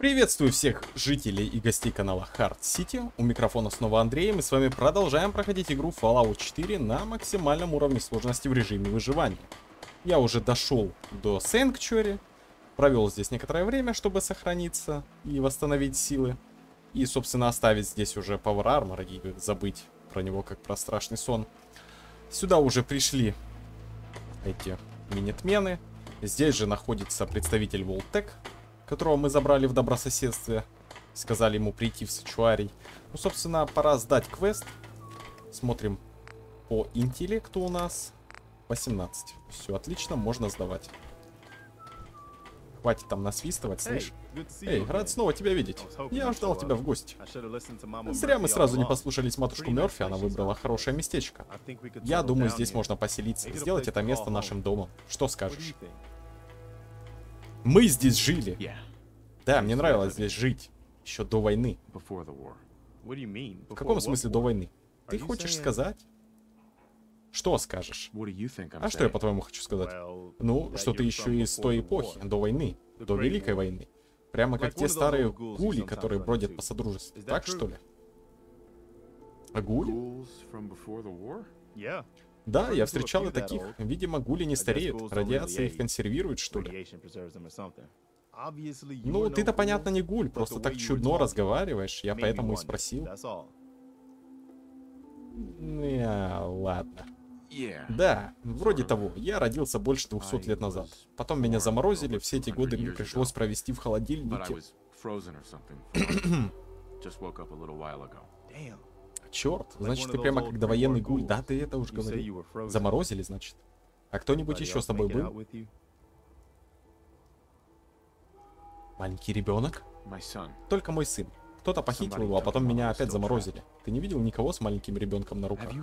Приветствую всех жителей и гостей канала Hard City. У микрофона снова Андрей. Мы с вами продолжаем проходить игру Fallout 4 на максимальном уровне сложности в режиме выживания. Я уже дошел до Sanctuary, провел здесь некоторое время, чтобы сохраниться и восстановить силы. И, собственно, оставить здесь уже Power Armor и забыть про него как про страшный сон. Сюда уже пришли эти минитмены. Здесь же находится представитель Vault-Tec, которого мы забрали в добрососедстве. Сказали ему прийти в Сачуарий. Ну, собственно, пора сдать квест. Смотрим по интеллекту у нас 18. Все отлично, можно сдавать. Хватит там насвистывать, слышь? Эй, рад снова тебя видеть. Я ждал тебя в гости. Зря мы сразу не послушались матушку Мерфи, она выбрала хорошее местечко. Я думаю, здесь можно поселиться, сделать это место нашим домом. Что скажешь? Мы здесь жили. Да, мне нравилось здесь жить. Еще до войны. В каком смысле до войны? Ты хочешь сказать? Что скажешь? А что я, по-твоему, хочу сказать? Ну, что ты еще из той эпохи, до войны, до Великой войны. Прямо как те старые гули, которые бродят по Содружеству. Так, что ли? А гули? Да, я встречал и таких. Видимо, гули не стареют. Радиация их консервирует, что ли? Ну, ты-то, понятно, не гуль. Просто так чудно разговариваешь. Я поэтому и спросил. Ладно. Да, вроде того. Я родился больше 200 лет назад. Потом меня заморозили. Все эти годы мне пришлось провести в холодильнике. Черт, значит, ты прямо как довоенный гуль. Да, ты это уж говорил. Заморозили, значит. А кто-нибудь еще с тобой был? Маленький ребенок? Только мой сын. Кто-то похитил его, а потом меня опять заморозили. Ты не видел никого с маленьким ребенком на руках?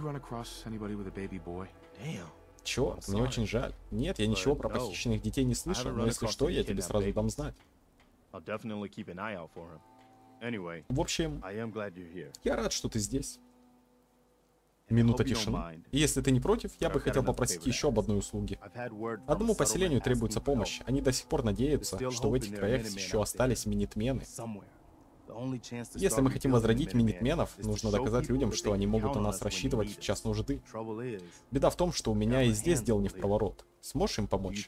Черт, мне очень жаль. Нет, я ничего про похищенных детей не слышал, но если что, я тебе сразу дам знать. В общем, я рад, что ты здесь. Минута тишины. И если ты не против, я бы хотел попросить еще об одной услуге. Одному поселению требуется помощь. Они до сих пор надеются, что в этих краях еще остались минитмены. Если мы хотим возродить минитменов, нужно доказать людям, что они могут на нас рассчитывать в час нужды. Беда в том, что у меня и здесь дел не в проворот. Сможешь им помочь?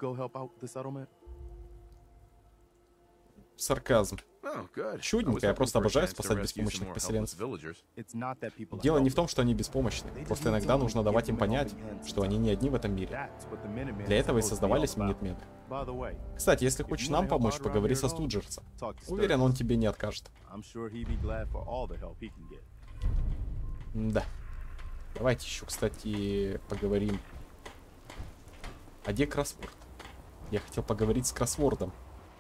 Сарказм. Чудненько, я просто обожаю спасать беспомощных поселенцев. Дело не в том, что они беспомощны. Просто иногда нужно давать им понять, что они не одни в этом мире. Для этого и создавались минитмены. Кстати, если хочешь нам помочь, поговори со Студжерсом. Уверен, он тебе не откажет. Да. Давайте еще, кстати, поговорим. А где кроссворд? Я хотел поговорить с кроссвордом.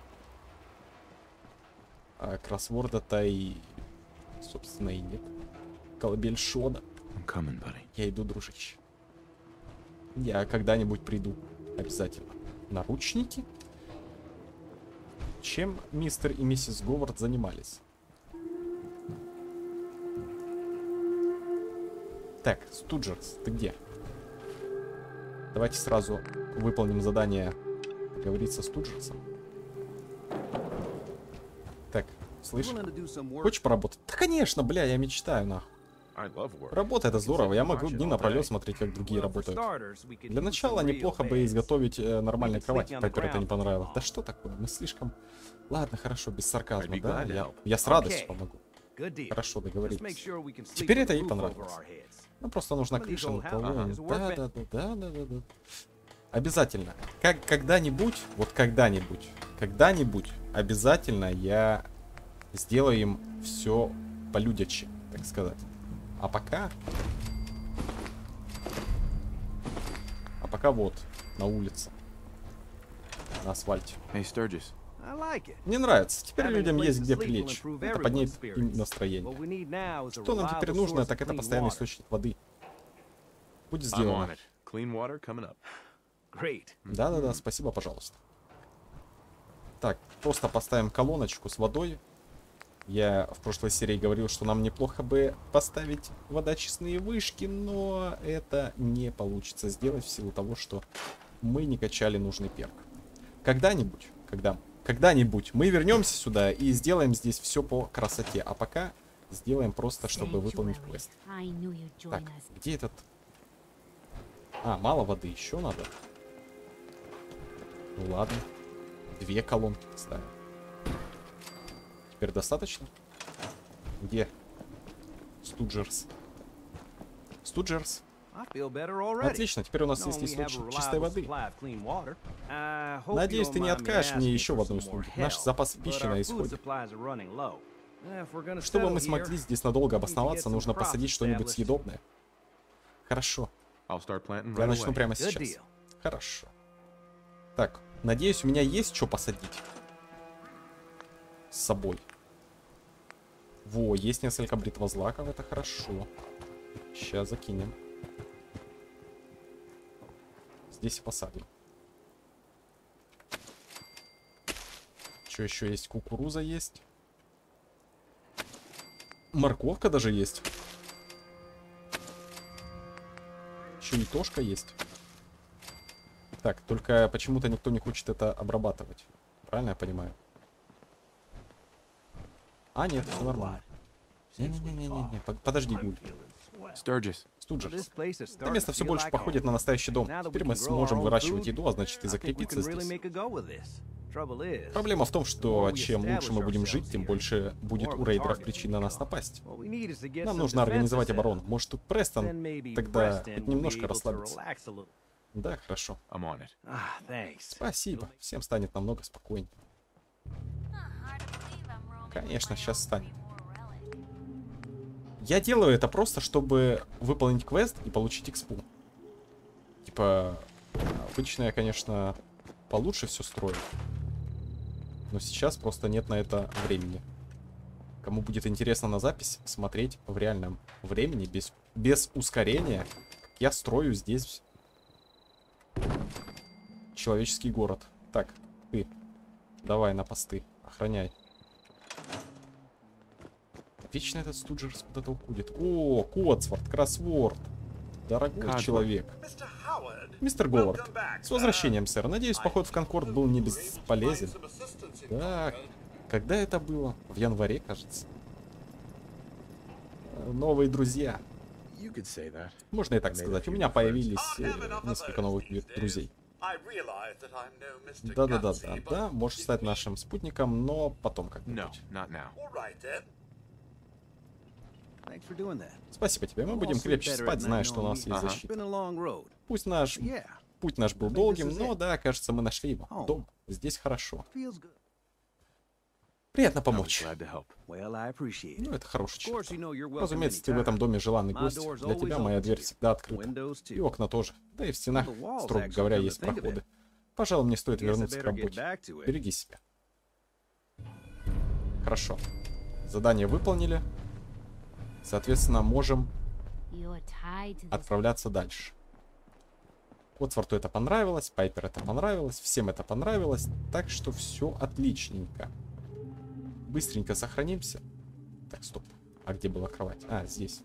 А кроссворда-то и, собственно, и нет. Колыбель Шона. Я иду, дружище. Я когда-нибудь приду. Обязательно. Наручники? Чем мистер и миссис Говард занимались? Так, Студжерс, ты где? Давайте сразу выполним задание поговорить со Студжерсом. Так, слышь, хочешь поработать? Да, конечно, бля, я мечтаю, нахуй. Работа — это здорово, я могу дни напролет смотреть, как другие работают. Для начала неплохо бы изготовить нормальную кровать. Пайпер это не понравилось. Да что такое, мы слишком... Ладно, хорошо, без сарказма, да? Я с радостью помогу. Хорошо, договорились. Теперь это ей понравилось. Ну, просто нужна крыша над головой. Да. Обязательно. Когда-нибудь, вот когда-нибудь обязательно я сделаю им все по-людячи, так сказать. А пока вот, на улице, на асфальте. Мне нравится. Теперь людям есть где прилечь. Это поднимет им настроение. Что нам теперь нужно, так это постоянный источник воды. Будет сделано. Да, спасибо, пожалуйста. Так, просто поставим колоночку с водой. Я в прошлой серии говорил, что нам неплохо бы поставить водоочистные вышки, но это не получится сделать в силу того, что мы не качали нужный перк. Когда-нибудь, когда Когда-нибудь мы вернемся сюда и сделаем здесь все по красоте. А пока сделаем просто, чтобы выполнить квест. Так, где этот... А, мало воды, еще надо. Ну ладно. 2 колонки ставим. Теперь достаточно? Где? Студжерс. Студжерс. Отлично, теперь у нас есть источник чистой воды. Надеюсь, ты не откажешь мне еще в одной услуге. Наш запас пищи на исходе. Чтобы мы смогли здесь надолго обосноваться, нужно посадить что-нибудь съедобное. Хорошо. Я начну прямо сейчас. Хорошо. Так, надеюсь, у меня есть что посадить с собой. Во, есть несколько бритвозлаков, это хорошо. Сейчас закинем. Здесь и посадим. Что еще есть? Кукуруза есть. Морковка даже есть. Еще и тошка есть. Так, только почему-то никто не хочет это обрабатывать. Правильно я понимаю? А, нет, все нормально. Не-не-не-не-не, подожди, Гуль. Студжерс. Это место все больше походит на настоящий дом. Теперь мы сможем выращивать еду, а значит и закрепиться здесь. Проблема в том, что чем лучше мы будем жить, тем больше будет у рейдеров причин на нас напасть. Нам нужно организовать оборону. Может, тут Престон тогда хоть немножко расслабится. Да, хорошо. Спасибо. Всем станет намного спокойнее. Конечно, сейчас станет. Я делаю это просто, чтобы выполнить квест и получить экспу. Типа, обычно я, конечно, получше все строю. Но сейчас просто нет на это времени. Кому будет интересно на запись смотреть в реальном времени, без ускорения, как я строю здесь человеческий город. Так, ты, давай на посты, охраняй. Вечно этот Студжерс куда-то уходит. О, Котсворт, кроссворд. Дорогой человек. Мистер Говард, с возвращением, сэр. Надеюсь, поход в Конкорд был не бесполезен. Так, когда это было? В январе, кажется. Новые друзья. Можно и так сказать. У меня появились несколько новых друзей. Да, можешь стать нашим спутником, но потом как-нибудь. Спасибо тебе, мы будем крепче спать, зная, что у нас есть защита. Пусть путь наш был долгим, но да, кажется, мы нашли его. Дом. Здесь хорошо. Приятно помочь. Ну, это хороший человек. Разумеется, ты в этом доме желанный гость. Для тебя моя дверь всегда открыта. И окна тоже. Да и в стенах, строго говоря, есть проходы. Пожалуй, мне стоит вернуться к работе. Береги себя. Хорошо. Задание выполнили. Соответственно, можем отправляться дальше. Котсворту это понравилось, Пайпер это понравилось, всем это понравилось. Так что все отличненько. Быстренько сохранимся. Так, стоп. А где была кровать? А, здесь.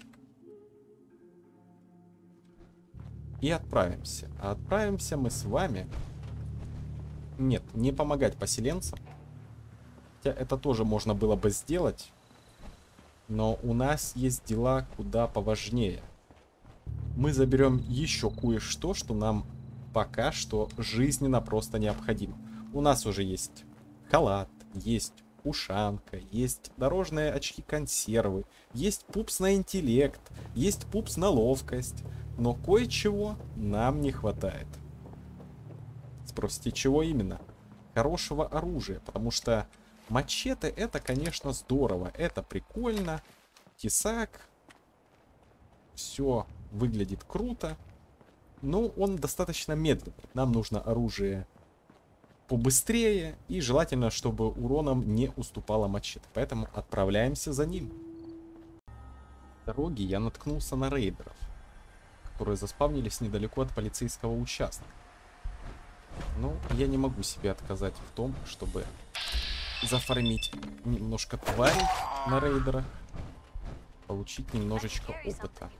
И отправимся. А отправимся мы с вами... Нет, не помогать поселенцам. Хотя это тоже можно было бы сделать. Но у нас есть дела куда поважнее. Мы заберем еще кое-что, что нам пока что жизненно просто необходимо. У нас уже есть халат, есть ушанка, есть дорожные очки-консервы, есть пупс на интеллект, есть пупс на ловкость. Но кое-чего нам не хватает. Спросите, чего именно? Хорошего оружия, потому что... Мачете это, конечно, здорово. Это прикольно. Тесак. Все выглядит круто. Но он достаточно медленный. Нам нужно оружие побыстрее. И желательно, чтобы уроном не уступало мачете. Поэтому отправляемся за ним. В дороге я наткнулся на рейдеров, которые заспавнились недалеко от полицейского участка. Но я не могу себе отказать в том, чтобы... зафармить немножко тварей на рейдерах, получить немножечко опыта.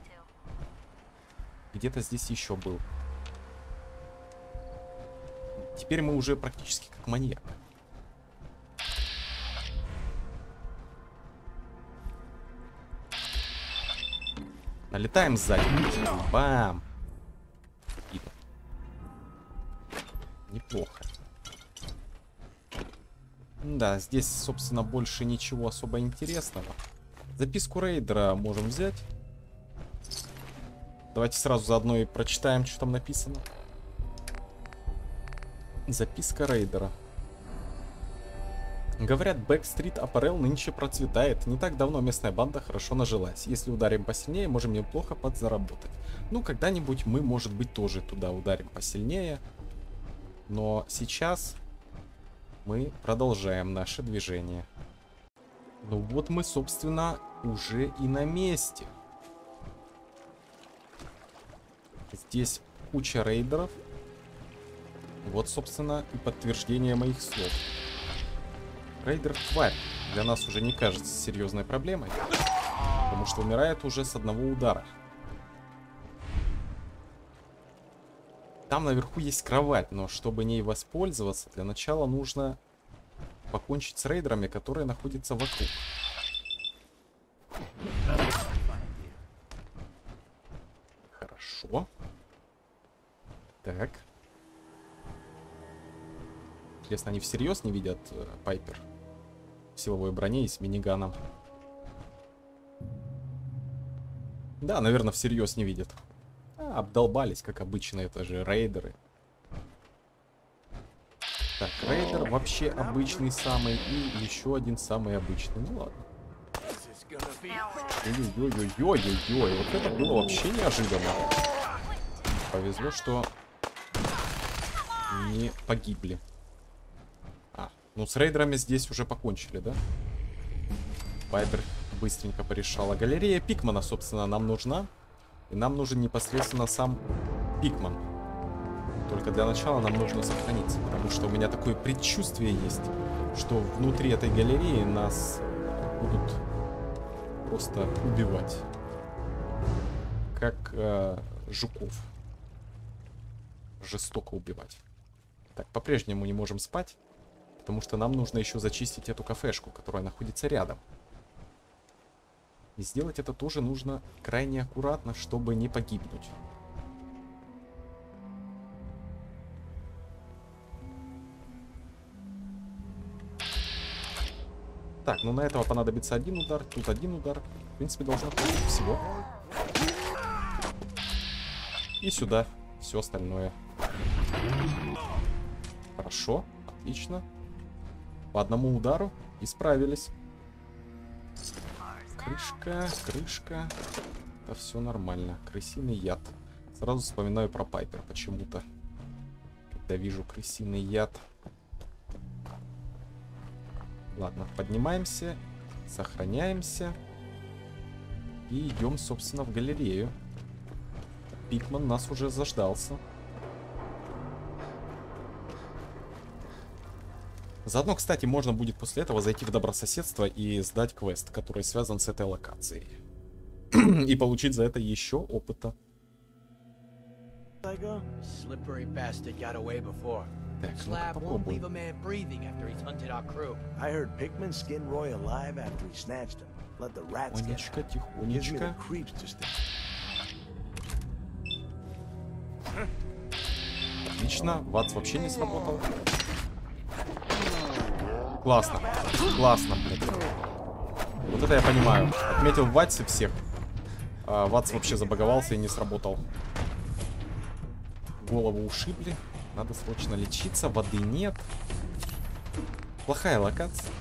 Где-то здесь еще был. Теперь мы уже практически как маньяк. Налетаем сзади. Бам! И... Неплохо. Да, здесь, собственно, больше ничего особо интересного. Записку рейдера можем взять. Давайте сразу заодно и прочитаем, что там написано. Записка рейдера. Говорят, Backstreet Apparel нынче процветает. Не так давно местная банда хорошо нажилась. Если ударим посильнее, можем неплохо подзаработать. Ну, когда-нибудь мы, может быть, тоже туда ударим посильнее. Но сейчас мы продолжаем наше движение. Ну вот мы, собственно, уже и на месте. Здесь куча рейдеров. Вот, собственно, и подтверждение моих слов. Рейдер тварь для нас уже не кажется серьезной проблемой, потому что умирает уже с одного удара. Там наверху есть кровать, но чтобы ней воспользоваться, для начала нужно покончить с рейдерами, которые находятся вокруг. Хорошо. Так. Интересно, они всерьез не видят Пайпер в силовой броне и с миниганом? Да, наверное, всерьез не видят. Обдолбались, как обычно, это же рейдеры. Так, рейдер вообще обычный самый и еще один самый обычный. Ну ладно. Ой-ой-ой-ой-ой-ой, вот это было вообще неожиданно. Повезло, что не погибли. Ну, с рейдерами здесь уже покончили, да? Пайпер быстренько порешала. Галерея Пикмана, собственно, нам нужна. И нам нужен непосредственно сам Пикман. Только для начала нам нужно сохраниться. Потому что у меня такое предчувствие есть, что внутри этой галереи нас будут просто убивать. Как жуков. Жестоко убивать. Так, по-прежнему не можем спать. Потому что нам нужно еще зачистить эту кафешку, которая находится рядом. И сделать это тоже нужно крайне аккуратно, чтобы не погибнуть. Так, ну на этого понадобится один удар, тут один удар. В принципе, должно хватить всего. И сюда все остальное. Хорошо, отлично. По одному удару и справились. Крышка, крышка. Это все нормально. Крысиный яд. Сразу вспоминаю про Пайпер почему-то. Когда вижу крысиный яд. Ладно, поднимаемся. Сохраняемся. И идем, собственно, в галерею. Пикман нас уже заждался. Заодно, кстати, можно будет после этого зайти в добрососедство и сдать квест, который связан с этой локацией. И получить за это еще опыта. Так, ну-ка попробуем. Тихонечко, тихонечко. Отлично, ватс вообще не сработал. Классно. Классно, блядь. Вот это я понимаю. Отметил в ватсе всех. А ватс вообще забаговался и не сработал. Голову ушибли. Надо срочно лечиться. Воды нет. Плохая локация.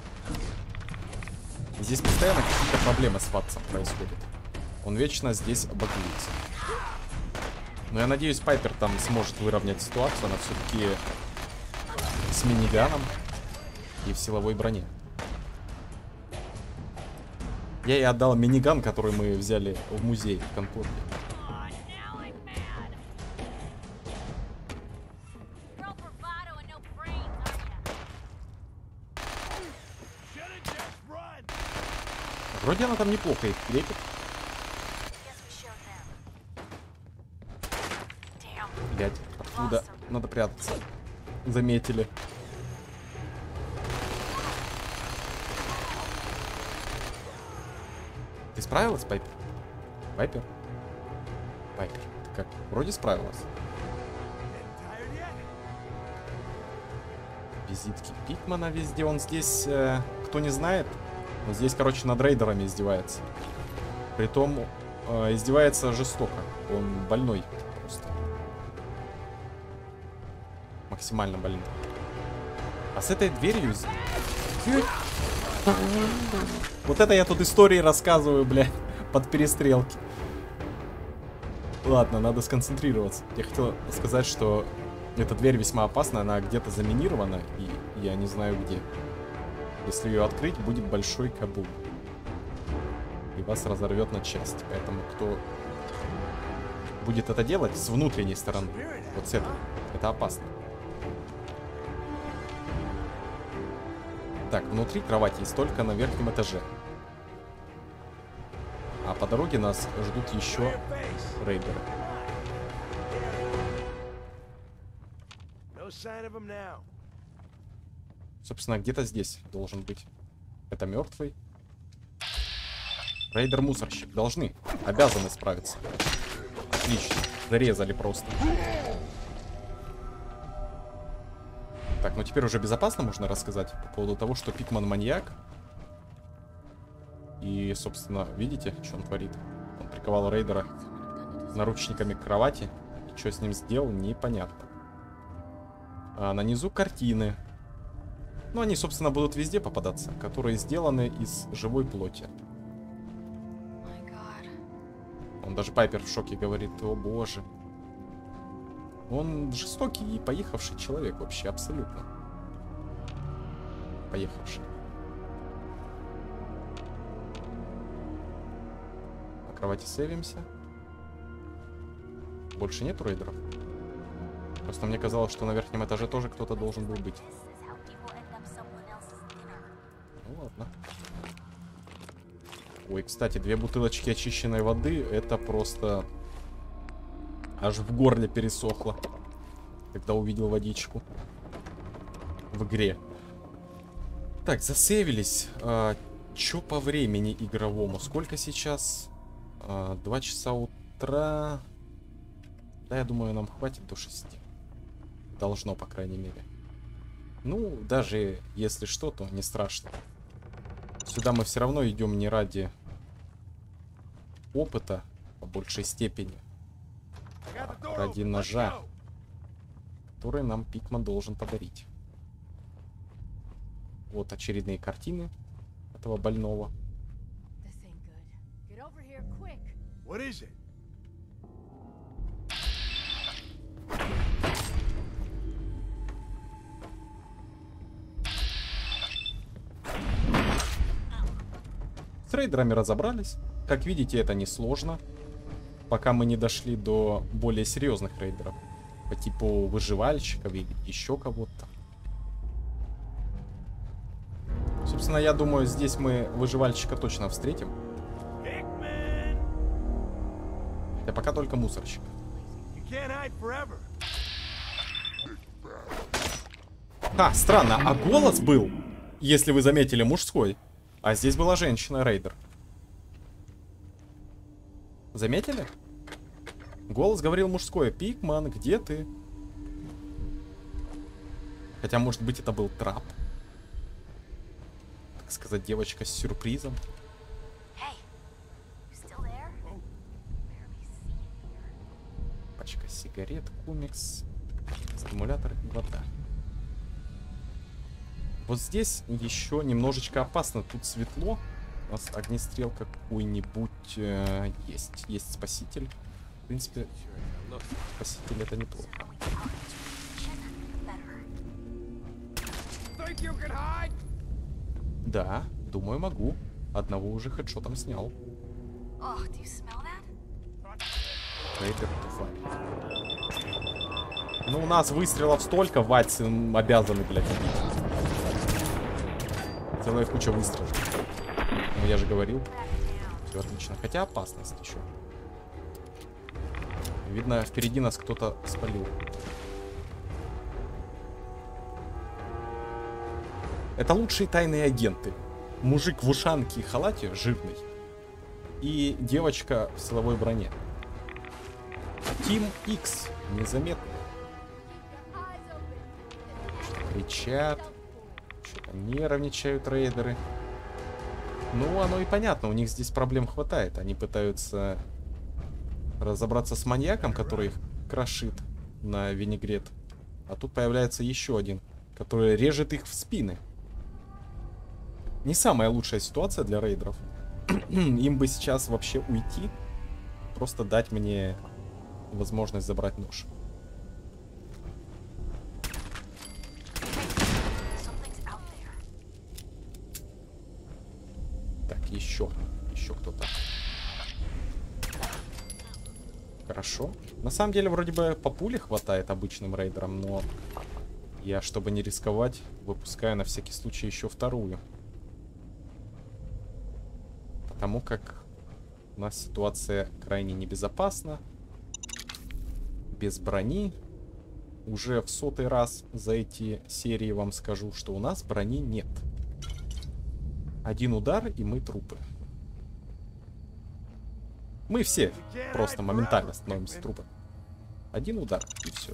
Здесь постоянно какие-то проблемы с ватсом происходят. Он вечно здесь багуется. Но я надеюсь, Пайпер там сможет выровнять ситуацию. Она все-таки с миниганом. И в силовой броне. Я ей отдал миниган, который мы взяли в музей в Конкорде. Вроде она там неплохо их крепит. Блять, откуда? Надо прятаться. Заметили. Ты справилась, Пайпер? Пайпер? Пайпер, ты как? Вроде справилась. Визитки Пикмана везде. Он здесь, кто не знает, он здесь, короче, над рейдерами издевается. Притом издевается жестоко. Он больной просто. Максимально больной. А с этой дверью... Вот это я тут истории рассказываю, блядь, под перестрелки. Ладно, надо сконцентрироваться. Я хотел сказать, что эта дверь весьма опасна, она где-то заминирована, и я не знаю где. Если ее открыть, будет большой кабум. И вас разорвет на части. Поэтому кто будет это делать с внутренней стороны, вот с этой, это опасно. Так, внутри кровати есть только на верхнем этаже. А по дороге нас ждут еще рейдеры. Собственно, где-то здесь должен быть. Это мертвый. Рейдер-мусорщик. Должны. Обязаны справиться. Отлично. Зарезали просто. Так, ну теперь уже безопасно можно рассказать по поводу того, что Пикман маньяк. И, собственно, видите, что он творит? Он приковал рейдера наручниками к кровати. И что с ним сделал, непонятно. А на низу картины. Ну, они, собственно, будут везде попадаться, которые сделаны из живой плоти. Он даже Пайпер в шоке говорит: о боже. Он жестокий и поехавший человек вообще, абсолютно. Поехавший. На кровати сейвимся. Больше нету рейдеров. Просто мне казалось, что на верхнем этаже тоже кто-то должен был быть. Ну ладно. Ой, кстати, 2 бутылочки очищенной воды. Это просто... Аж в горле пересохло, когда увидел водичку в игре. Так, засейвились. Чё по времени игровому? Сколько сейчас? 2 часа утра. Да, я думаю, нам хватит до 6. Должно, по крайней мере. Ну, даже если что, то не страшно. Сюда мы все равно идем не ради опыта по большей степени, а ради ножа, который нам Пикман должен подарить. Вот очередные картины этого больного. С рейдерами разобрались. Как видите, это несложно. Пока мы не дошли до более серьезных рейдеров. По типу выживальщиков или еще кого-то. Собственно, я думаю, здесь мы выживальщика точно встретим. Хотя пока только мусорщик. Ха, странно, а голос был, если вы заметили, мужской. А здесь была женщина-рейдер. Заметили? Голос говорил мужской. Пикман, где ты? Хотя, может быть, это был трап. Так сказать, девочка с сюрпризом. Пачка сигарет, комикс, стимулятор и вода. Вот здесь еще немножечко опасно. Тут светло. У нас огнестрел какой-нибудь есть. Есть спаситель. В принципе, спаситель это неплохо. Да, думаю, могу. Одного уже хедшотом снял. Ну, у нас выстрелов столько, ватсы обязаны, блядь, убить. Целая куча выстрелов. Ну, я же говорил. Все отлично. Хотя опасность еще. Видно, впереди нас кто-то спалил. Это лучшие тайные агенты. Мужик в ушанке и халате, жирный. И девочка в силовой броне. Тим Икс. Незаметно. Что-то кричат. Что-то нервничают рейдеры. Ну, оно и понятно. У них здесь проблем хватает. Они пытаются разобраться с маньяком, который их крошит на винегрет. А тут появляется еще один, который режет их в спины. Не самая лучшая ситуация для рейдеров. Им бы сейчас вообще уйти. Просто дать мне возможность забрать нож. Так, еще кто-то. Хорошо. На самом деле, вроде бы по пуле хватает обычным рейдерам, но я, чтобы не рисковать, выпускаю на всякий случай еще вторую. Потому как у нас ситуация крайне небезопасна. Без брони. Уже в 100-й раз за эти серии вам скажу, что у нас брони нет. Один удар, и мы трупы. Мы все просто моментально становимся трупами. Один удар, и все.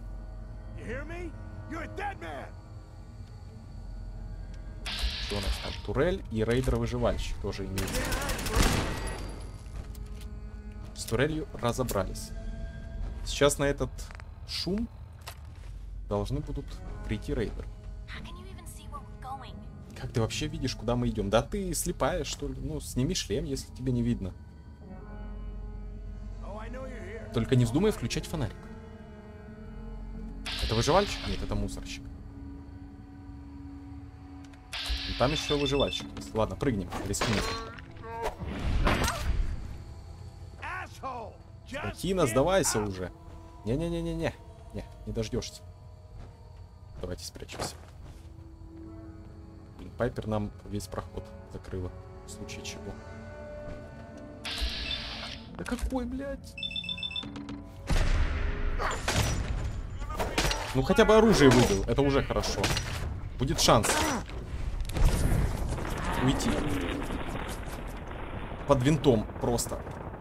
Что у нас там? Турель и рейдер-выживальщик тоже имеется. С турелью разобрались. Сейчас на этот шум должны будут прийти рейдеры. Как ты вообще видишь, куда мы идем? Да ты слепая, что ли? Ну, сними шлем, если тебе не видно. Только не вздумай включать фонарик. Это выживальщик? Нет, это мусорщик. И там еще выживальщик есть. Ладно, прыгнем, рискнем. Скотина, сдавайся уже. Не-не-не-не-не. Не дождешься. Давайте спрячемся. Блин, Пайпер нам весь проход закрыла. В случае чего. Да какой, блядь? Ну хотя бы оружие выбил. Это уже хорошо. Будет шанс уйти. Под винтом просто.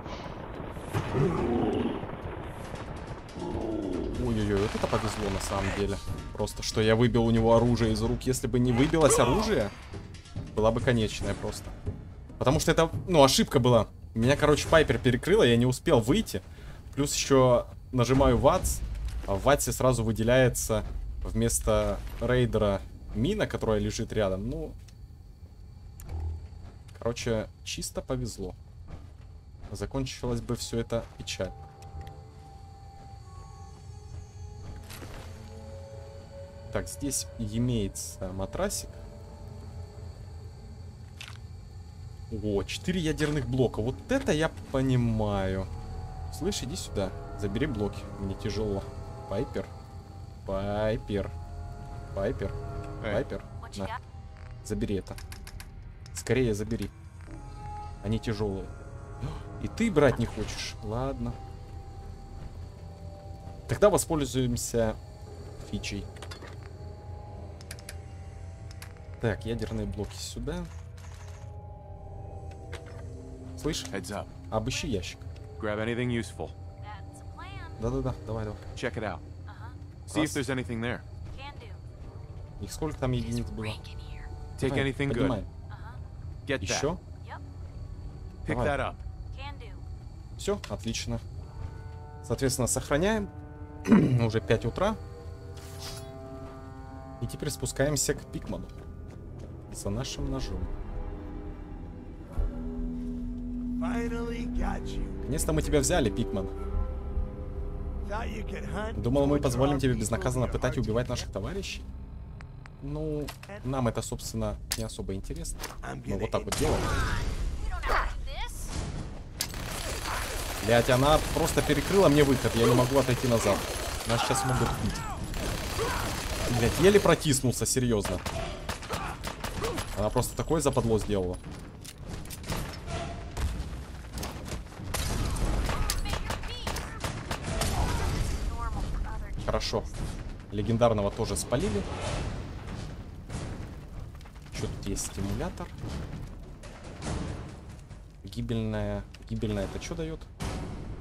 Ой-ой-ой, вот это повезло на самом деле. Просто, что я выбил у него оружие из рук. Если бы не выбилось оружие, была бы конечная просто. Потому что это, ну, ошибка была. Меня, короче, Пайпер перекрыла, я не успел выйти. Плюс еще нажимаю ВАЦ, а в ВАЦе сразу выделяется вместо рейдера мина, которая лежит рядом. Ну, короче, чисто повезло. Закончилось бы все это печально. Так, здесь имеется матрасик. О, 4 ядерных блока. Вот это я понимаю. Слышь, иди сюда. Забери блоки. Мне тяжело. Пайпер. Пайпер. Пайпер. Пайпер. На. Забери это. Скорее забери. Они тяжелые. И ты брать не хочешь. Ладно. Тогда воспользуемся фичей. Так, ядерные блоки сюда. Слышь? Обыщи ящик. Да-да-да, давай. Check it out. See if there's anything there. Их сколько там единиц было? Take Давай, anything поднимай. good. Get that. Еще? Pick Давай. that up. Все, отлично. Соответственно, сохраняем. Уже 5 утра. И теперь спускаемся к Пикману. За нашим ножом. Наконец-то мы тебя взяли, Пикман. Думал, мы позволим тебе безнаказанно пытать и убивать наших товарищей? Ну, нам это, собственно, не особо интересно. Но вот так вот делаем. Блять, она просто перекрыла мне выход. Я не могу отойти назад. Нас сейчас могут убить. Блять, еле протиснулся, серьезно. Она просто такое западло сделала. Хорошо. Легендарного тоже спалили. Что тут есть?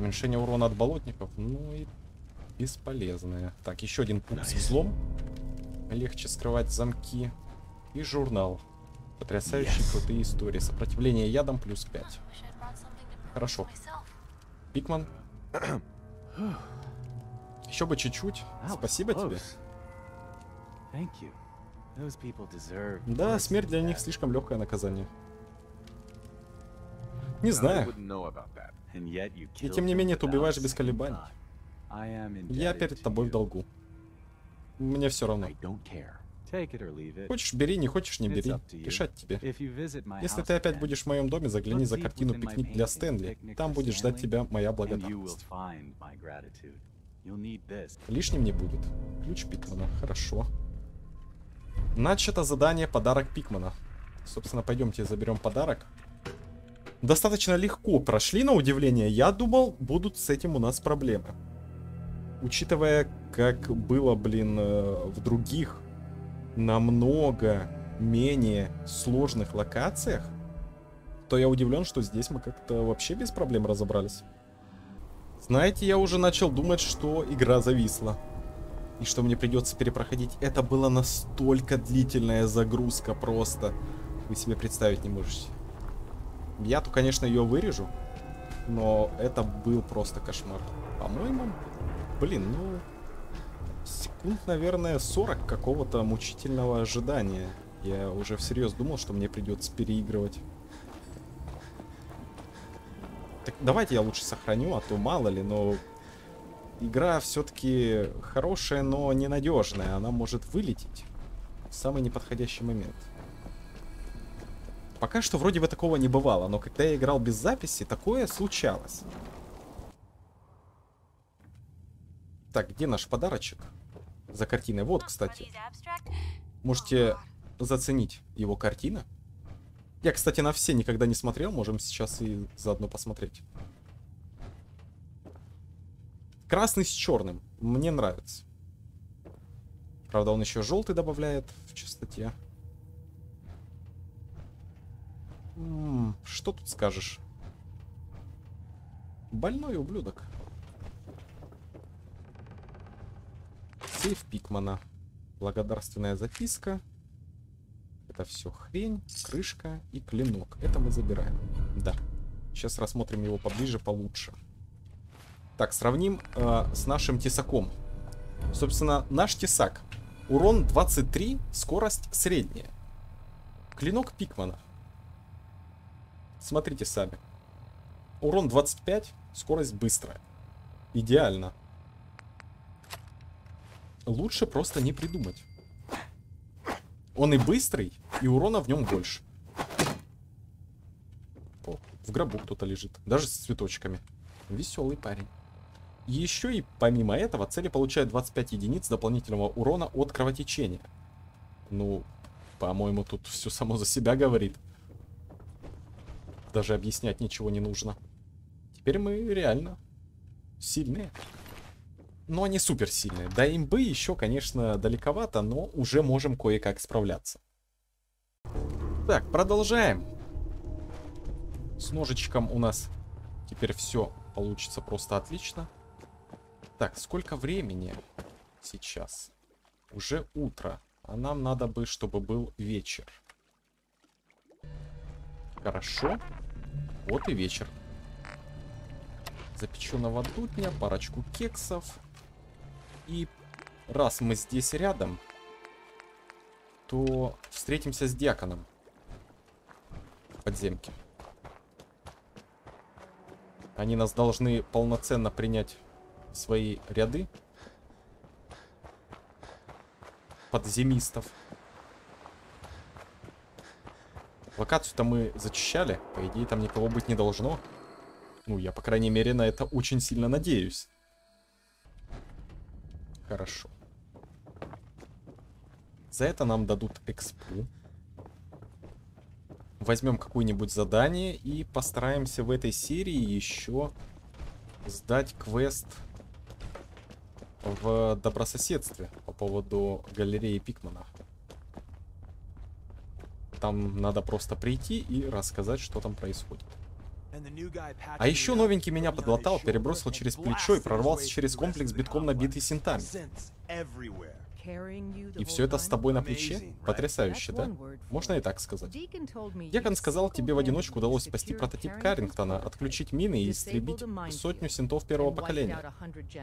Уменьшение урона от болотников. Ну и бесполезное. Так, еще один пункт с взлом. Легче скрывать замки. И журнал. Потрясающие крутые истории. Сопротивление ядом плюс 5. Хорошо. Пикман. Еще бы чуть-чуть. Спасибо тебе. Да, смерть для них слишком легкое наказание. Не знаю. И тем не менее ты убиваешь без колебаний. Я перед тобой в долгу. Мне все равно. Хочешь бери, не хочешь не бери. Решать тебе. Если ты опять будешь в моем доме, загляни за картину «Пикник для Стэнли». Там будет ждать тебя моя благодарность. Лишним не будет. Ключ Пикмана. Хорошо. Начато задание «Подарок Пикмана». Собственно, пойдемте заберем подарок. Достаточно легко прошли, на удивление. Я думал, будут с этим у нас проблемы. Учитывая, как было, блин, в других намного менее сложных локациях, то я удивлен, что здесь мы как-то вообще без проблем разобрались. Знаете, я уже начал думать, что игра зависла. И что мне придется перепроходить. Это была настолько длительная загрузка просто. Вы себе представить не можете. Я-то, конечно, ее вырежу. Но это был просто кошмар. По-моему, блин, ну... секунд, наверное, 40 какого-то мучительного ожидания. Я уже всерьез думал, что мне придется переигрывать. Так давайте я лучше сохраню, а то мало ли, но... игра все-таки хорошая, но ненадежная. Она может вылететь в самый неподходящий момент. Пока что вроде бы такого не бывало, но когда я играл без записи, такое случалось. Так, где наш подарочек? За картиной. Вот, кстати. Можете заценить его картина. Я, кстати, на все никогда не смотрел. Можем сейчас и заодно посмотреть. Красный с черным. Мне нравится. Правда, он еще желтый добавляет в частоте. Что тут скажешь? Больной ублюдок. Сейф Пикмана. Благодарственная записка. Это все хрень, крышка и клинок. Это мы забираем. Да. Сейчас рассмотрим его поближе, получше. Так, сравним с нашим тесаком. Собственно, наш тесак. Урон 23, скорость средняя. Клинок Пикмана. Смотрите сами. Урон 25, скорость быстрая. Идеально. Лучше просто не придумать. Он и быстрый, и урона в нем больше. О, в гробу кто-то лежит. Даже с цветочками. Веселый парень. Еще и помимо этого цели получают 25 единиц дополнительного урона от кровотечения. Ну, по-моему, тут все само за себя говорит. Даже объяснять ничего не нужно. Теперь мы реально сильные. Но они супер сильные. До имбы еще, конечно, далековато, но уже можем кое-как справляться. Так, продолжаем. С ножичком у нас теперь все получится просто отлично. Так, сколько времени сейчас? Уже утро. А нам надо бы, чтобы был вечер. Хорошо. Вот и вечер. Запеченного дудня, парочку кексов. И раз мы здесь рядом, то встретимся с диаконом в подземке. Они нас должны полноценно принять в свои ряды подземистов. Локацию-то мы зачищали. По идее, там никого быть не должно. Ну, я, по крайней мере, на это очень сильно надеюсь. Хорошо. За это нам дадут экспу. Возьмем какое-нибудь задание и постараемся в этой серии еще сдать квест в добрососедстве по поводу галереи Пикмана. Там надо просто прийти и рассказать, что там происходит. А еще новенький меня подлатал, перебросил через плечо и прорвался через комплекс, битком набитый синтами. И все это с тобой на плече? Потрясающе, да? Можно и так сказать. Дьякон сказал, тебе в одиночку удалось спасти прототип Каррингтона, отключить мины и истребить 100 синтов первого поколения.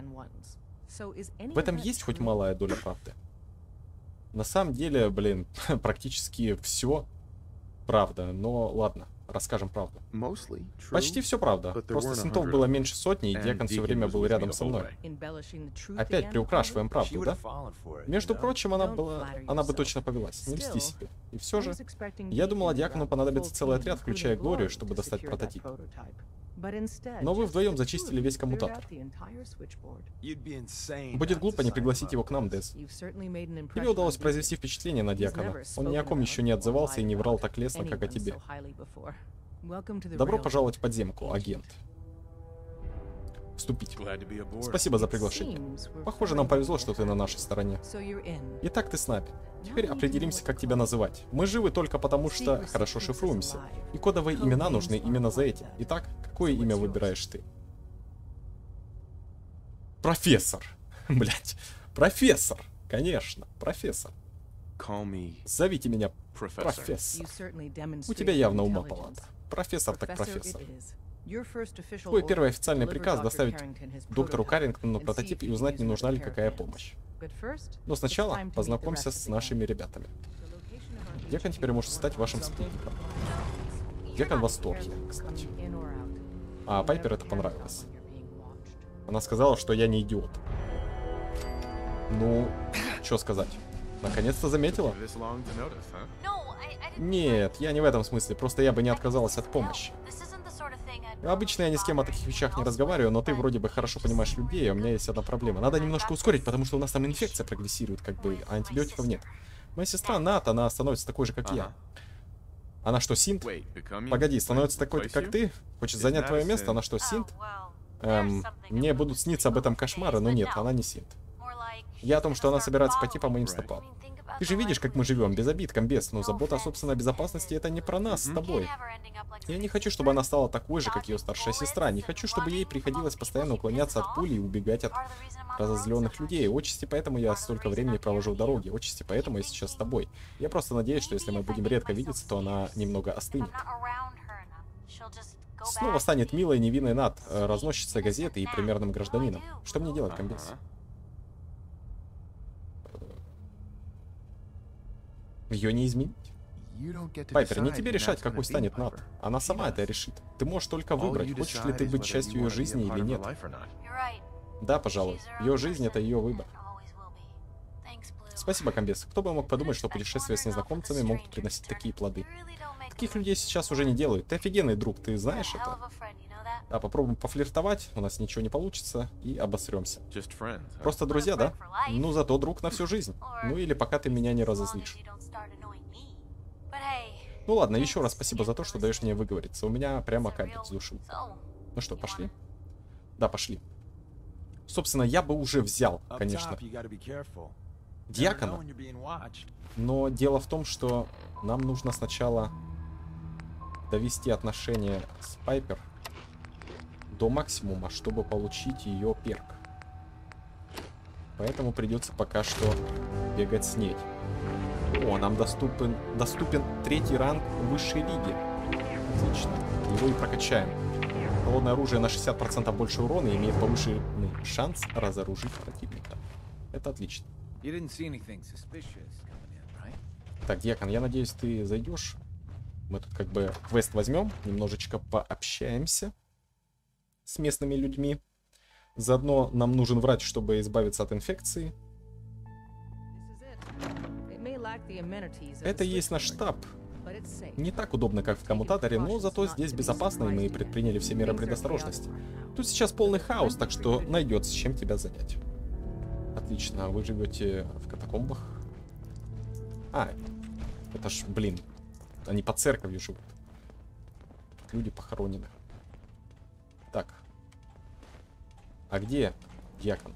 В этом есть хоть малая доля правды? На самом деле, блин, практически все правда, но ладно. Расскажем правду. Почти все правда. Просто синтов было меньше сотни, и Дьякон все время был рядом со мной. Опять приукрашиваем правду, да? Между прочим, она бы точно повелась. Не льсти себе. И все же, я думала, Дьякону понадобится целый отряд, включая Глорию, чтобы достать прототип. Но вы вдвоем зачистили весь коммутатор. Будет глупо не пригласить его к нам, Дез. Тебе удалось произвести впечатление на Дьякона. Он ни о ком еще не отзывался и не врал так лестно, как о тебе. Добро пожаловать в подземку, агент. Вступить. Спасибо за приглашение. Похоже, нам повезло, что ты на нашей стороне. Итак, ты с нами. Теперь определимся, как тебя называть. Мы живы только потому, что хорошо шифруемся. И кодовые имена нужны именно за этим. Итак, какое имя выбираешь ты? Профессор. Блять. Профессор. Конечно, профессор. Зовите меня профессор. У тебя явно ума палата. Профессор так профессор. Твой первый официальный приказ — доставить доктору Каррингтону прототип и узнать, не нужна ли какая помощь. Но сначала познакомься с нашими ребятами. Дьякон теперь может стать вашим спутником. Дьякон в восторге, кстати. А Пайпер это понравилось. Она сказала, что я не идиот. Ну, что сказать. Наконец-то заметила? Нет, я не в этом смысле. Просто я бы не отказалась от помощи. Обычно я ни с кем о таких вещах не разговариваю, но ты вроде бы хорошо понимаешь людей, а у меня есть одна проблема. Надо немножко ускорить, потому что у нас там инфекция прогрессирует, как бы, а антибиотиков нет. Моя сестра Нат, она становится такой же, как я. Она что, синт? Погоди, становится такой, как ты? Хочет занять твое место? Она что, синт? Мне будут сниться об этом кошмары, но нет, она не синт. Я о том, что она собирается пойти по моим стопам. Ты же видишь, как мы живем, без обид, комбез, но забота о собственной безопасности — это не про нас с тобой. Я не хочу, чтобы она стала такой же, как ее старшая сестра. Не хочу, чтобы ей приходилось постоянно уклоняться от пули и убегать от разозленных людей. Отчасти поэтому я столько времени провожу в дороге. Отчасти поэтому я сейчас с тобой. Я просто надеюсь, что если мы будем редко видеться, то она немного остынет. Снова станет милой, невинной Нат, разносчицей газеты и примерным гражданином. Что мне делать, комбез? Ее не изменить. Пайпер, не тебе решать, какой станет Нат. Она сама это решит. Ты можешь только выбрать, хочешь ли ты быть частью ее жизни или нет. Да, пожалуй. Ее жизнь — это ее выбор. Спасибо, комбез. Кто бы мог подумать, что путешествия с незнакомцами могут приносить такие плоды. Таких людей сейчас уже не делают. Ты офигенный друг, ты знаешь это? Да, попробуем пофлиртовать, у нас ничего не получится, и обосремся. Просто друзья, да? Ну, зато друг на всю жизнь. Ну или пока ты меня не разозлишь. Ну ладно, еще раз спасибо за то, что даешь мне выговориться. У меня прямо камень с души. Ну что, пошли? Да, пошли. Собственно, я бы уже взял, конечно, Дьякона. Но дело в том, что нам нужно сначала довести отношения с Пайпер до максимума, чтобы получить ее перк. Поэтому придется пока что бегать с ней. О, нам доступен 3-й ранг высшей лиги. Отлично. Его и прокачаем. Холодное оружие на 60% больше урона и имеет повышенный шанс разоружить противника. Это отлично. Так, Дьякон, я надеюсь, ты зайдешь. Мы тут как бы квест возьмем, немножечко пообщаемся с местными людьми. Заодно нам нужен врач, чтобы избавиться от инфекции. Это и есть наш штаб. Не так удобно, как в коммутаторе, но зато здесь безопасно, и мы предприняли все меры предосторожности. Тут сейчас полный хаос, так что найдется, чем тебя занять. Отлично, вы живете в катакомбах? А, это ж, блин, они под церковью живут. Тут люди похоронены. Так. А где Дьякон?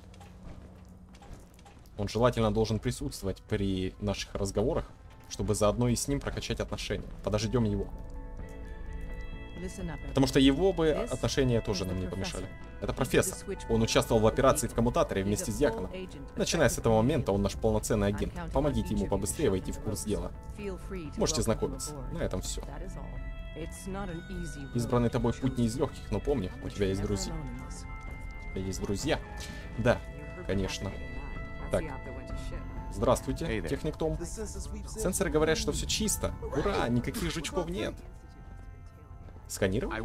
Он желательно должен присутствовать при наших разговорах, чтобы заодно и с ним прокачать отношения. Подождем его. Потому что его бы отношения тоже нам не помешали. Это профессор. Он участвовал в операции в коммутаторе вместе с Дьяконом. Начиная с этого момента, он наш полноценный агент. Помогите ему побыстрее войти в курс дела. Можете знакомиться. На этом все. Избранный тобой путь не из легких, но помни, у тебя есть друзья. У тебя есть друзья? Да, конечно. Так. Здравствуйте, техник Том. Сенсоры говорят, что все чисто. Ура, никаких жучков нет. Сканировал?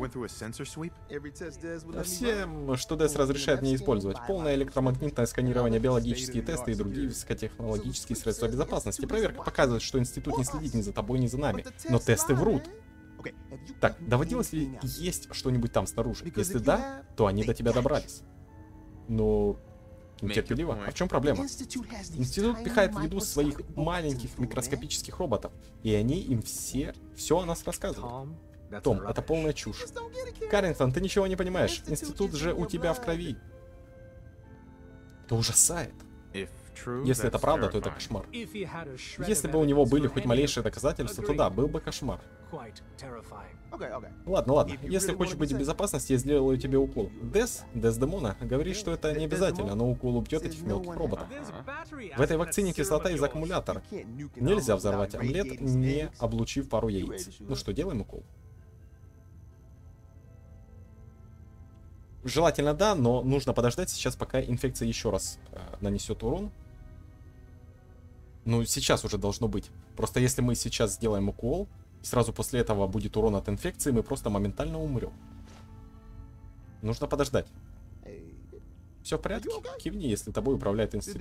Всем, что Дес разрешает мне использовать. Полное электромагнитное сканирование, биологические тесты и другие высокотехнологические средства безопасности. Проверка показывает, что институт не следит ни за тобой, ни за нами. Но тесты врут. Так, доводилось ли есть что-нибудь там снаружи? Если да, то они до тебя добрались. Ну, нетерпеливо. А в чем проблема? Институт пихает в еду своих маленьких микроскопических роботов, и они им все о нас рассказывают. Том, это полная чушь. Каррингтон, ты ничего не понимаешь. Институт же у тебя в крови. Это ужасает. Если это правда, то это кошмар. Если бы у него были хоть малейшие доказательства, то да, был бы кошмар. Ладно. Если хочешь быть в безопасности, я сделаю тебе укол. Дездемона говорит, что это не обязательно, но укол убьет этих мелких роботов. В этой вакцине кислота из аккумулятора. Нельзя взорвать омлет, не облучив пару яиц. Ну что, делаем укол? Желательно да, но нужно подождать сейчас, пока инфекция еще раз нанесет урон. Ну, сейчас уже должно быть. Просто если мы сейчас сделаем укол, и сразу после этого будет урон от инфекции, мы просто моментально умрем. Нужно подождать. Все в порядке? Кивни, если тобой управляет институт.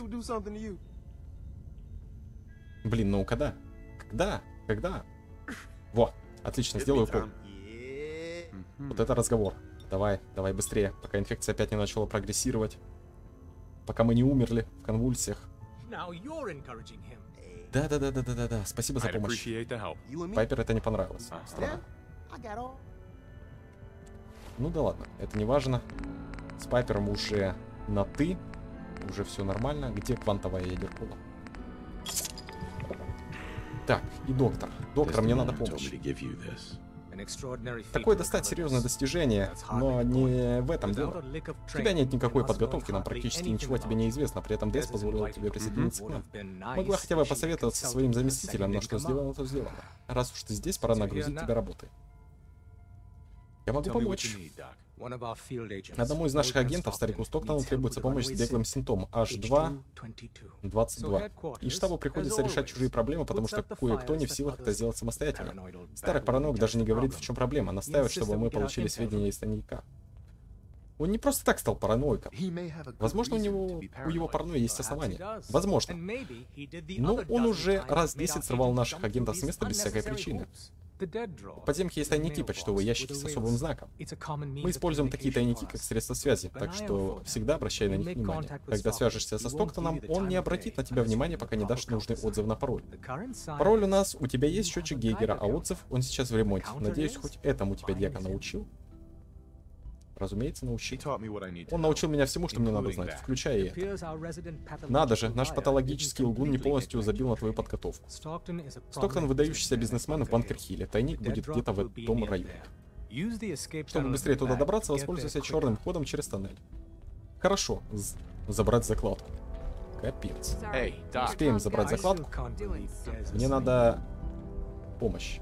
Блин, ну когда? Когда? Во, отлично, сделаю укол. Вот это разговор. Давай быстрее, пока инфекция опять не начала прогрессировать. Пока мы не умерли в конвульсиях. Да, спасибо за помощь. Пайпер это не понравилось. Странно. Ну да ладно, это не важно. С Пайпером уже на ты. Уже все нормально. Где квантовая ядеркула? Так, и доктор. Доктор, мне надо помощь. Такое достать серьезное достижение, но не в этом дело. У тебя нет никакой подготовки, нам практически ничего о тебе не известно, при этом Дес позволил тебе присоединиться к нам. Могла хотя бы посоветоваться со своим заместителем, но что сделано, то сделано. Раз уж ты здесь, пора нагрузить тебя работой. Я могу помочь. Одному из наших агентов, старику Стоктону, требуется помощь с беглым синтом H2-22. И штабу приходится решать чужие проблемы, потому что кое-кто не в силах это сделать самостоятельно. Старый параноик даже не говорит, в чем проблема, настаивает, чтобы мы получили сведения из тайника. Он не просто так стал параноиком. Возможно, у его паранойи есть основания. Возможно. Но он уже раз 10 срывал наших агентов с места без всякой причины. В подземке есть тайники, почтовые ящики с особым знаком. Мы используем такие тайники как средство связи, так что всегда обращай на них внимание. Когда свяжешься со Стоктоном, он не обратит на тебя внимания, пока не дашь нужный отзыв на пароль. Пароль у нас, у тебя есть счетчик Гейгера, а отзыв, он сейчас в ремонте. Надеюсь, хоть этому тебя Дьякон научил. Разумеется, научил. Он научил меня всему, что мне надо знать, включая и это. Надо же, наш патологический лгун не полностью забил на твою подготовку. Стоктон выдающийся бизнесмен в Банкер-Хилле. Тайник будет где-то в том районе. Чтобы быстрее туда добраться, воспользуйся черным ходом через тоннель. Хорошо. Забрать закладку. Капец. Успеем забрать закладку? Мне надо помощь.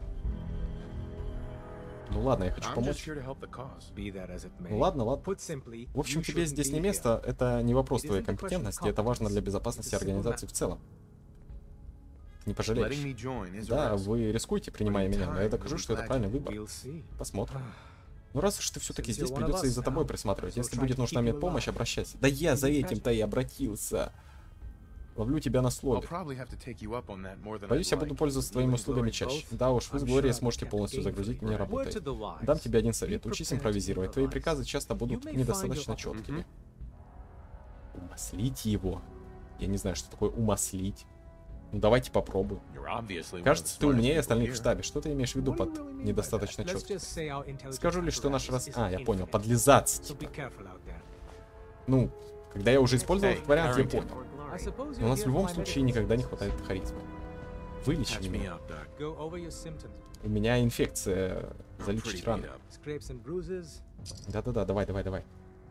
Ну ладно, я хочу помочь. Ну ладно. В общем, тебе здесь не место, это не вопрос твоей компетентности, это важно для безопасности организации в целом. Не пожалеешь. Да, вы рискуете, принимая меня, но я докажу, что это правильный выбор. Посмотрим. Ну раз уж ты все-таки здесь, придется и за тобой присматривать. Если будет нужна медпомощь, обращайся. Да я за этим-то и обратился. Ловлю тебя на слове. Боюсь, я буду пользоваться твоими услугами чаще. Да уж, вы с Глорией сможете полностью загрузить меня работой. Дам тебе один совет. Учись импровизировать. Твои приказы часто будут недостаточно четкими. Умаслить его. Я не знаю, что такое умаслить. Ну давайте попробуем. Кажется, ты умнее остальных в штабе. Что ты имеешь в виду под недостаточно четким? Скажу лишь, что наш раз... А, я понял. Подлизаться, типа. Ну, когда я уже использовал этот вариант, я понял. Но у нас в любом случае никогда не хватает харизмы. Вылечи Patch me меня. up, Doc. Go over your symptoms. У меня инфекция. I'm pretty Залечить раны. beat up. Scrapes and bruises. Да-да-да, давай.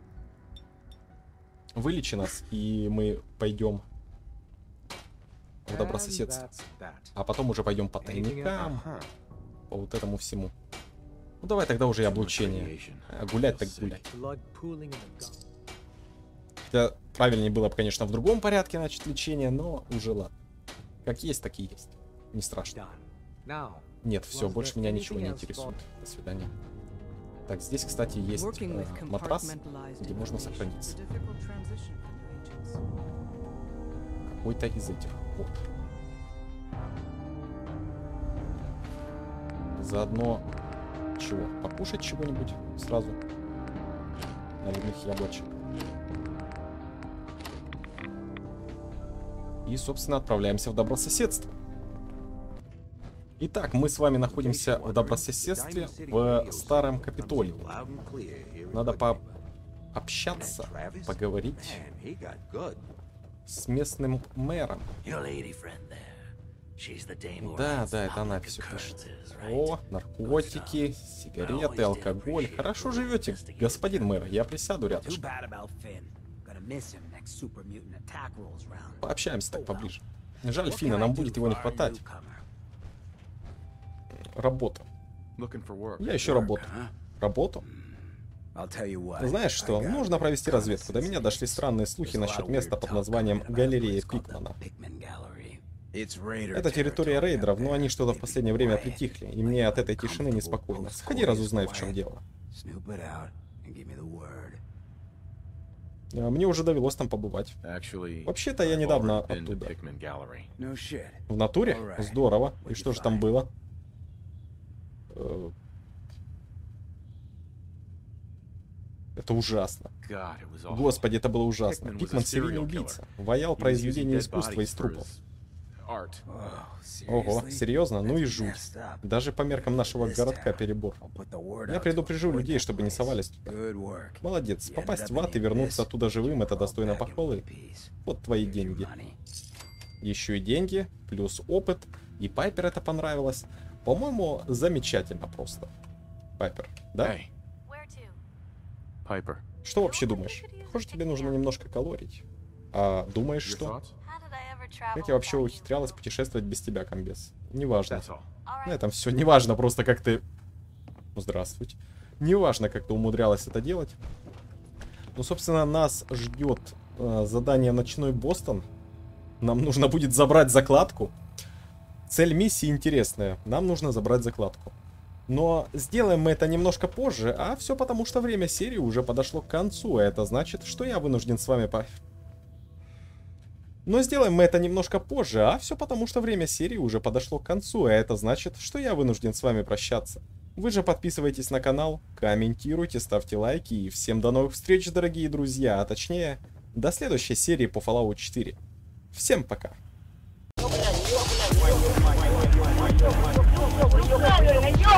Вылечи нас, и мы пойдем в добрососедство. And that's that. А потом уже пойдем по тайникам, Huh. по вот этому всему. Ну давай тогда уже и облучение. Radiation. А гулять так Sick. гулять. Blood pooling in the gum. Хотя правильнее было бы, конечно, в другом порядке начать лечение, но уже ладно. Как есть, так и есть. Не страшно. Done. Now, Нет, все, Was больше there меня ничего не anything else, интересует. Bob? До свидания. Так, здесь, кстати, есть матрас, где можно сохраниться. Какой-то из этих. Вот. Заодно чего? Покушать чего-нибудь сразу. Наливных яблочек. И, собственно, отправляемся в добрососедство. Итак, мы с вами находимся в добрососедстве в Старом Капитолии. Надо пообщаться, поговорить с местным мэром. Да, это она все пишет. О, наркотики, сигареты, алкоголь. Хорошо живете, господин мэр, я присяду рядом. Пообщаемся так поближе. Жаль, Финна, нам будет его не хватать. Работа. Looking for work. Я ищу работу. Работу? Знаешь что, нужно провести разведку. До меня дошли странные слухи насчет места под названием Галерея Пикмана. Это территория рейдеров, но они что-то в последнее время притихли, и мне от этой тишины неспокойно. Сходи, разузнай, в чем дело. Мне уже довелось там побывать. Actually, Вообще-то я недавно I've been to оттуда. Pickman Gallery. В натуре? Здорово. И что же там было? Это ужасно. God, it was awful. Господи, это было ужасно. Pickman was Пикман a серийный serial убийца. killer. Ваял He was произведения using dead искусства из bodies for трупов. his art. Ого, серьезно? Ну и жуть. Даже по меркам нашего городка перебор. Я предупрежу людей, чтобы не совались туда. Молодец. Попасть в ад и вернуться оттуда живым — это достойно похвалы. Вот твои деньги. Еще и деньги, плюс опыт. И Пайпер это понравилось. По-моему, замечательно просто. Пайпер, да? Hey, Piper. Что вообще думаешь? Похоже, тебе нужно немножко калорий. А думаешь, Your что? thoughts? Как я вообще ухитрялась путешествовать без тебя, комбез? Неважно. That's all. На этом все. Неважно, просто как ты... Ну, здравствуйте. Неважно, как ты умудрялась это делать. Ну, собственно, нас ждет задание «Ночной Бостон». Нам нужно будет забрать закладку. Цель миссии интересная. Нам нужно забрать закладку. Но сделаем мы это немножко позже, а все потому, что время серии уже подошло к концу. А это значит, что я вынужден с вами Но сделаем мы это немножко позже, а все потому, что время серии уже подошло к концу, а это значит, что я вынужден с вами прощаться. Вы же подписывайтесь на канал, комментируйте, ставьте лайки, и всем до новых встреч, дорогие друзья, а точнее, до следующей серии по Fallout 4. Всем пока! Yo,